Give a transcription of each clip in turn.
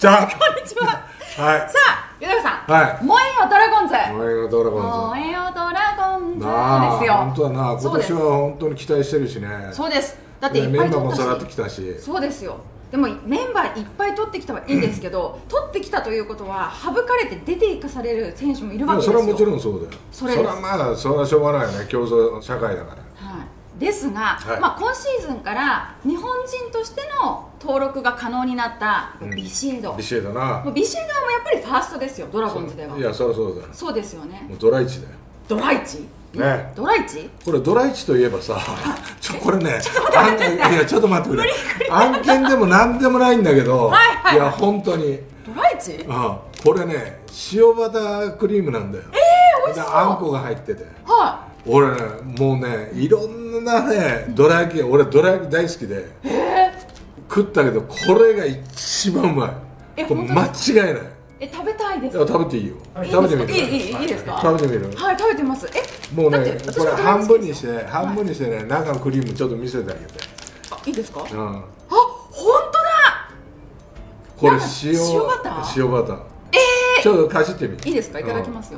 じゃあ、 こんにちは。 はい。 さあ、豊さん。 はい。 燃えよドラゴンズ。 燃えよドラゴンズ。 燃えよドラゴンズなあ、 ですよ。 本当だな。今年は本当に期待してるしね。 そうです。だっていっメンバーぱい取ったし。 も下がってきたし。 そうですよ。でもメンバーいっぱい取ってきたはいいんですけど、取ってきたということは省かれて出ていかされる選手もいるわけですよ。 それはもちろんそうだよ。それはまあ、それはしょうがないよね。競争社会だから。 はい。ですが、まあ今シーズンから日本人としての登録が可能になったビシエド。 ビシエドな。 ビシエドはもうやっぱりファーストですよ、ドラゴンズでは。 いや、そりゃそうだよ。 そうですよね。 もうドライチだよ。 ドライチ？ ね。 ドライチ？ これドライチといえばさ、これね、いやちょっと待ってくれ。案件でもなんでもないんだけど、いや本当に。 ドライチ？ これね、塩バタークリームなんだよ。 美味しそう。 あんこが入ってて。 はい。 俺ね、もうね、いろんなね、どら焼き、俺どら焼き大好きで食ったけど、これが一番うまい。これ間違いない。 食べたいです。 食べていいよ。食べてみる。 いいですか？ 食べてみる。 はい、食べてます。 もうね、これ半分にしてね、中のクリームちょっと見せてあげて。 いいですか？あ、本当だ。 これ塩バター。 塩バター。ちょっとかじってみ。 いいですか？いただきますよ。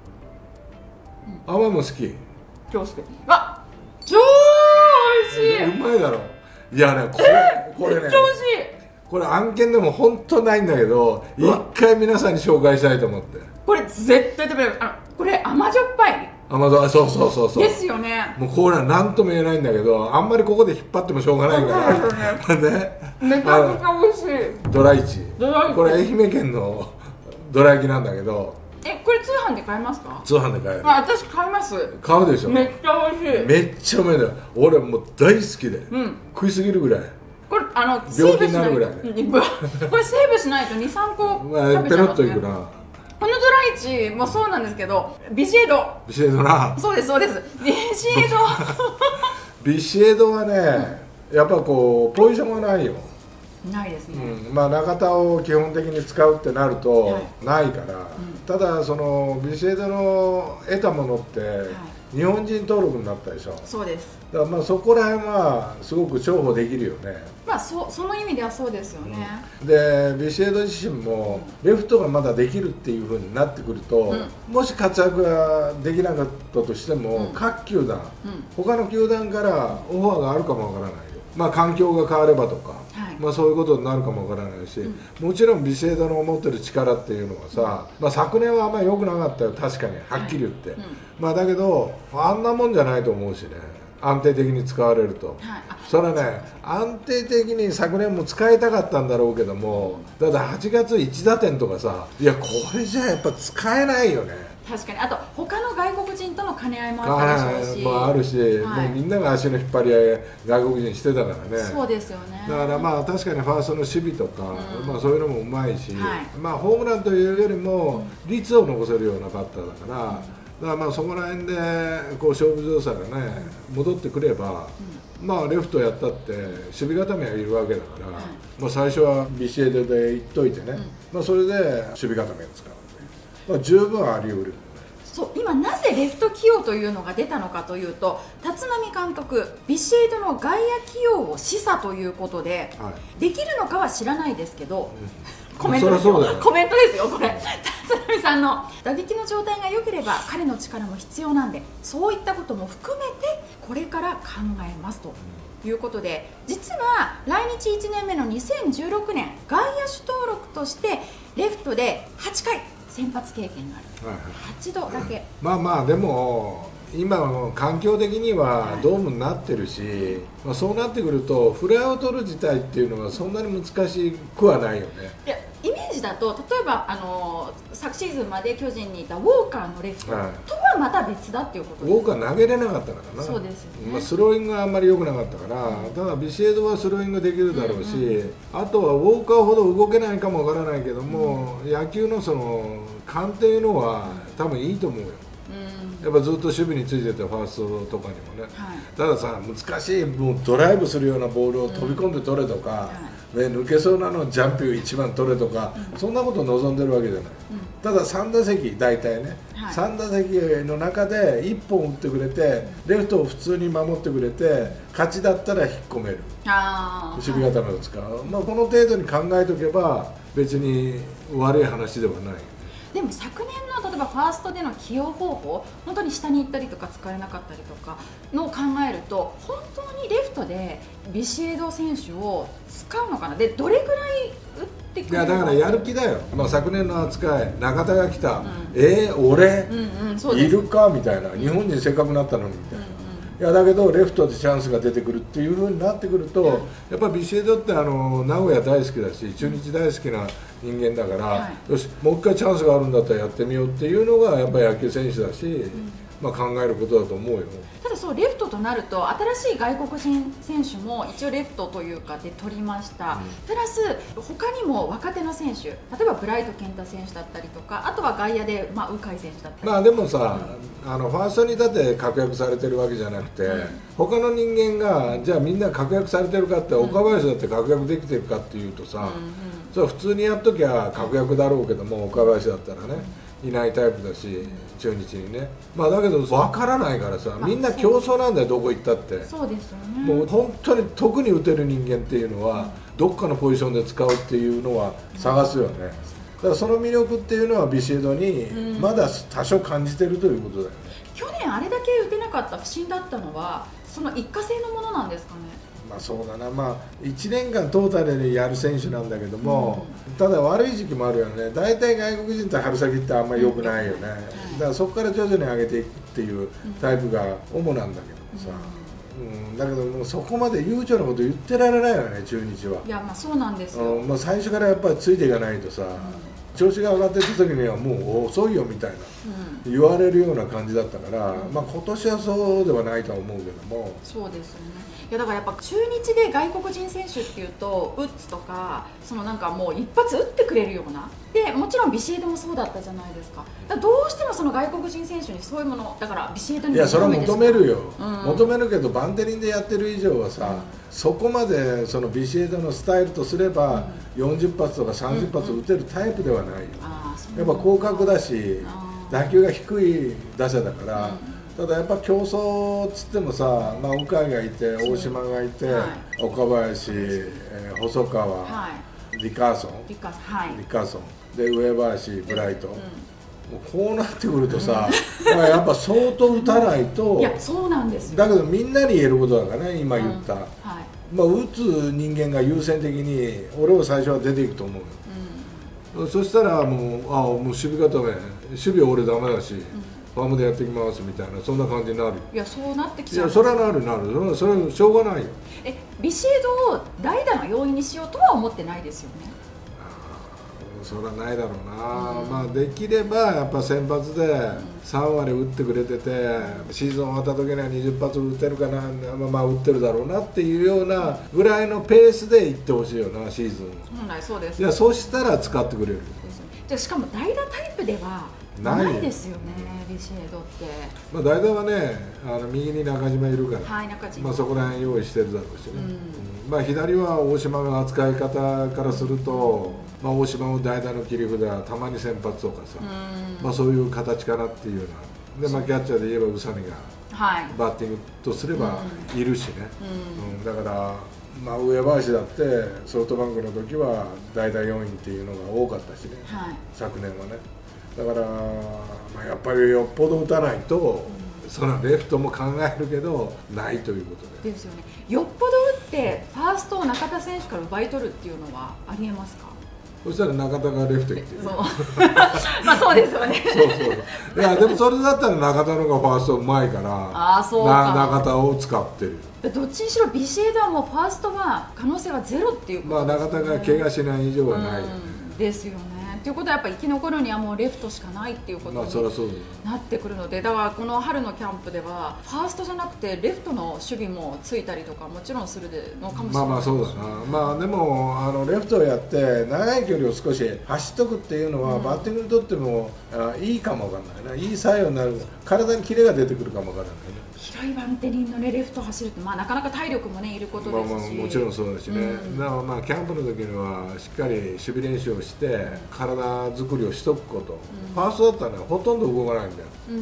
甘いも好き。 超好き。わ、超美味しい。 うまいだろ。いやね、これね。 めっちゃ美味しい。 これ案件でも本当ないんだけど、一回皆さんに紹介したいと思って。 これ絶対食べる。これ甘じょっぱい。 甘酸っぱい、そう。 ですよね。 もうこれは何とも言えないんだけど、あんまりここで引っ張ってもしょうがないから。ね。 めちゃくちゃ美味しい。 ドライチ。これ愛媛県のどら焼きなんだけど。 これ通販で買えますか？ 通販で買える。 私買います。 買うでしょ。 めっちゃ美味しい。 めっちゃうまいんだよ。俺もう大好きで。食いすぎるぐらい。 これ病気になるぐらい。 これセーブしないと2、3個食べちゃいますね。 ペロッといくな。 このドライチもそうなんですけど、ビシエドな。そうですビシエドはね、やっぱこうポジションがないよ。 ないですね。 まあ中田を基本的に使うってなるとないから、ただそのビシエドの得たものって日本人登録になったでしょ。 そうです。 だからまあそこら辺はすごく重宝できるよね。 まあその意味ではそうですよね。 でビシエド自身もレフトがまだできるっていうふうになってくると、もし活躍ができなかったとしても、各球団、他の球団からオファーがあるかもわからないよ。まあ環境が変わればとか、まあそういうことになるかもわからないし、もちろんビシエドの持ってる力っていうのはさ、まあ昨年はあんまり良くなかったよ、確かにはっきり言って。まあだけどあんなもんじゃないと思うしね。安定的に使われると、それはね、安定的に昨年も使いたかったんだろうけども、だって8月1打点とかさ、いやこれじゃやっぱ使えないよね。 確かに。あと他の外国人との兼ね合いもあったでしょうし、 もあるし、もうみんなが足の引っ張り合い外国人してたからね。 そうですよね。 だからまあ確かにファーストの守備とか、まあそういうのもうまいし、まあホームランというよりも率を残せるようなバッターだから。だからまあそこら辺でこう勝負強さがね戻ってくれば、まあレフトやったって守備固めはいるわけだから、まあ最初はビシエドでいっといてね、まあそれで守備固めを使うので、まあ十分あり得る。 そう今なぜレフト起用というのが出たのかというと、立浪監督ビシエドの外野起用を示唆ということで、できるのかは知らないですけど、コメントですよ、コメントですよ、これ立浪さんの打撃の状態が良ければ彼の力も必要なんで、そういったことも含めてこれから考えますということで、実は来日1年目の2016年外野手登録としてレフトで8回先発経験がある、8度だけ。 まあまあでも今の環境的にはドームになってるし、まあそうなってくるとフライを取る自体っていうのはそんなに難しくはないよね。 いやイメージだと、例えば昨シーズンまで巨人にいたウォーカーのレフトとはまた別だっていうことです。 ウォーカー投げれなかったからな。 そうですよね。 まあスローイングがあんまり良くなかったから、ただビシエドはスローイングできるだろうし、あとはウォーカーほど動けないかもわからないけども、野球のその勘っていうのは多分いいと思うよ。やっぱずっと守備についててファーストとかにもね、たださ難しいもうドライブするようなボールを飛び込んで取れとか、抜けそうなのジャンプ1番取れとか、そんなことを望んでるわけじゃない、ただ3打席大体ね、3打席の中で1本打ってくれてレフトを普通に守ってくれて勝ちだったら引っ込める、守備固めを使う、まあ、この程度に考えておけば別に悪い話ではない。 でも昨年の例えばファーストでの起用方法、本当に下に行ったりとか使えなかったりとかのを考えると、本当にレフトでビシエド選手を使うのかな、でどれぐらい打ってくるのか。 いやだからやる気だよ、昨年の扱い、中田が来た、俺、いるかみたいな、日本人せっかくなったのにみたいな。いやだけどレフトでチャンスが出てくるっていう風になってくると、やっぱりビシエドって名古屋大好きだし、中日大好きな人間だから、よしもう一回チャンスがあるんだったらやってみようっていうのがやっぱり野球選手だし、考えることだと思うよ。 ただそうレフトとなると新しい外国人選手も一応レフトというかで取りました、プラス他にも若手の選手、例えばブライト健太選手だったりとか、あとは外野で鵜飼選手だったり、 でもさ、ファーストにだって確約されてるわけじゃなくて、他の人間がじゃあみんな確約されてるかって、岡林だって確約できてるかっていうとさ、それは普通にやっときゃ確約だろうけども、岡林だったらねいないタイプだし、中日にね、だけど分からないからさ、みんな競争なんだよ、どこ行ったって。 そうですよね。 もう本当に特に打てる人間っていうのは、どっかのポジションで使うっていうのは探すよね。だからその魅力っていうのはビシエドにまだ多少感じてるということだよね。 去年あれだけ打てなかった不振だったのは、その一過性のものなんですかね。 そうだな、1年間トータルでやる選手なんだけども、ただ悪い時期もあるよね。大体外国人って春先ってあんまり良くないよね。だからそこから徐々に上げていくっていうタイプが主なんだけどさ、だけどもうそこまで悠長なこと言ってられないよね、中日は。 いやそうなんですよ。 最初からやっぱりついていかないとさ、調子が上がっていった時にはもう遅いよみたいな、言われるような感じだったから、今年はそうではないとは思うけども。 そうですよね。いやだからやっぱ中日で外国人選手っていうとウッズとか、そのなんかもう一発打ってくれるようなで、もちろんビシエドもそうだったじゃないですか。だからどうしてもその外国人選手にそういうものだからビシエドにいやそれは求めるよ、求めるけどバンテリンでやってる以上はさ、そこまでそのビシエドのスタイルとすれば、40発とか30発打てるタイプではないよ。やっぱ広角だし、打球が低い打者だから。ただやっぱ競争っつってもさ、鵜飼がいて、大島がいて、岡林、細川、リカーソンで上林、ブライト、もうこうなってくるとさ、やっぱ相当打たないと。 いやそうなんですよ。 だけどみんなに言えることだからね、今言った、打つ人間が優先的に俺を最初は出ていくと思うよ、そしたらもう守備方ね、守備は俺ダメだし、ファームでやってきますみたいな、そんな感じになる。 いやそうなってきちゃう。 いやそれはなる、それはしょうがないよ。 ビシエドを代打の要因にしようとは思ってないですよね。 それはないだろうな、できればやっぱ先発で3割打ってくれてて、シーズン終わった時には20発打てるかな、打ってるだろうなっていうようなぐらいのペースでいってほしいよな、シーズン。 本来そうです。 いやそうしたら使ってくれる。 じゃしかも代打タイプではないですよね、ビシエドって。 代打はね、右に中島いるから、 中島、 そこら辺用意してるだろうしね、左は大島の扱い方からすると、大島を代打の切り札、たまに先発とかさ、そういう形かなっていうような、でキャッチャーで言えば宇佐美がバッティングとすればいるしね、だから。上林だってソフトバンクの時は代打要員っていうのが多かったしね、昨年はね。だから、やっぱりよっぽど打たないと、そのレフトも考えるけどないということで。 ですよね。よっぽど打ってファーストを中田選手から奪い取るっていうのはありえますか？ そしたら中田がレフト行ってる。 そうですよね。 いやでもそれだったら中田の方がファーストうまいから、中田を使ってる。 どっちにしろビシエドはもうファーストは可能性はゼロっていうことですよね。 中田が怪我しない以上はないよね。 ですよね。ということはやっぱり生き残るにはもうレフトしかないっていうことになってくるので、だからこの春のキャンプではファーストじゃなくてレフトの守備もついたりとかもちろんするのかもしれない。 そうだな。でもレフトをやって長い距離を少し走っとくっていうのは、バッティングにとってもいいかもわかんないな。いい作用になる、体にキレが出てくるかもわからないね。 広いバンテリンのレフト走るってなかなか体力もいることですし、 もちろんそうだしね。キャンプの時にはしっかり守備練習をして体作りをしとくこと。ファーストだったらね、ほとんど動かないんだよ。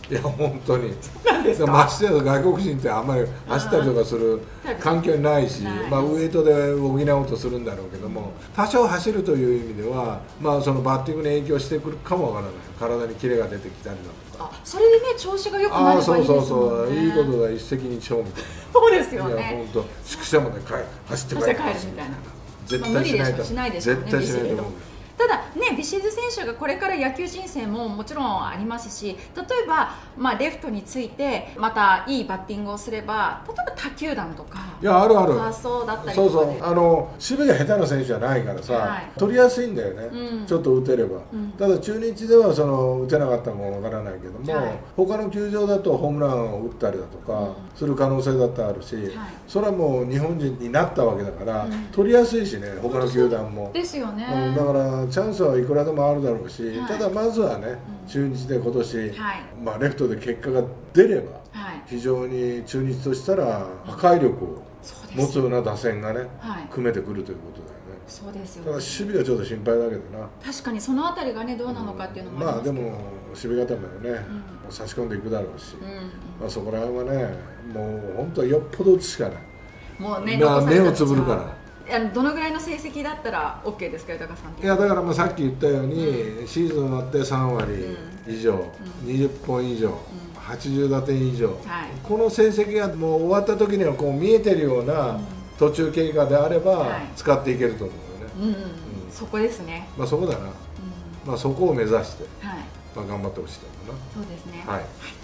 いや本当になんですか。 ましてや外国人ってあんまり走ったりとかする環境にないし、まあ、ウエイトで補おうとするんだろうけども、多少走るという意味では、まあ、そのバッティングに影響してくるかもわからない。体にキレが出てきたりだとか、 それでね調子が良くなればいいですもんね。 そうそうそう、いいことが一石二鳥みたいな。 そうですよね。 いや本当宿舎まで走って帰るみたいな。絶対しないと、 しないですよね。 絶対しないと思う。 ただね、ビシエド選手がこれから野球人生ももちろんありますし、例えば、まあ、レフトについてまたいいバッティングをすれば、例えば他球団とかいやあるある、 ファーストだったりそうとかで、 そう、守備が下手な選手じゃないからさ、 はい、 取りやすいんだよね、ちょっと打てれば、ただ中日では打てなかったかもわからないけども、他の球場だとホームランを打ったりだとかする可能性だってあるし、それはもう日本人になったわけだから、取りやすいしね、他の球団も。 ですよね。 だからチャンスはいくらでもあるだろうし、ただまずはね、中日で今年、まあレフトで結果が出れば、非常に中日としたら破壊力を持つような打線がね、組めてくるということだよね。 そうですよね。 ただ守備はちょっと心配だけどな。 確かにそのあたりがねどうなのかっていうのもまあでも守備固めをね、差し込んでいくだろうし、まあそこら辺はね、もう本当はよっぽど打つしかない。 もうね、 目をつぶるから。 どのぐらいの成績だったら OK ですか、豊さん。 いやだからまあさっき言ったように、シーズン終わって3割以上、20本以上、80打点以上、この成績がもう終わった時にはこう見えてるような途中経過であれば使っていけると思うよね。 そこですね。 まあそこだな。まあそこを目指して、まあ頑張ってほしいと思うな。 そうですね。 はい。